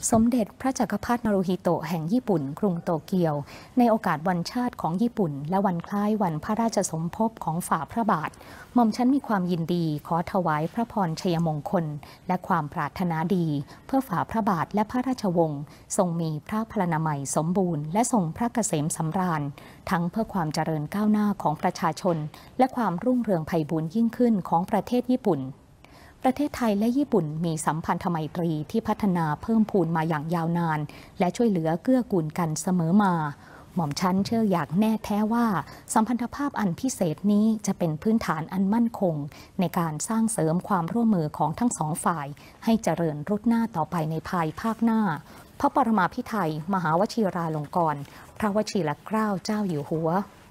สมเด็จพระจักรพรรดินารูฮิโตะแห่งญี่ปุ่นกรุงโตเกียวในโอกาสวันชาติของญี่ปุ่นและวันคล้ายวันพระราชสมภพของฝ่าพระบาทหม่อมฉันมีความยินดีขอถวายพระพรชัยมงคลและความปรารถนาดีเพื่อฝ่าพระบาทและพระราชวงศ์ทรงมีพระพลานามัยสมบูรณ์และทรงพระเกษมสำราญทั้งเพื่อความเจริญก้าวหน้าของประชาชนและความรุ่งเรืองไพบูลย์ยิ่งขึ้นของประเทศญี่ปุ่นประเทศไทยและญี่ปุ่นมีสัมพันธไมตรีที่พัฒนาเพิ่มพูนมาอย่างยาวนานและช่วยเหลือเกื้อกูลกันเสมอมาหม่อมชั้นเชื่ออย่างแน่แท้ว่าสัมพันธภาพอันพิเศษนี้จะเป็นพื้นฐานอันมั่นคงในการสร้างเสริมความร่วมมือของทั้งสองฝ่ายให้เจริญรุดหน้าต่อไปในภายภาคหน้าพระปรมาภิไธยมหาวชิราลงกรณ์พระวชิรเกล้าเจ้าอยู่หัว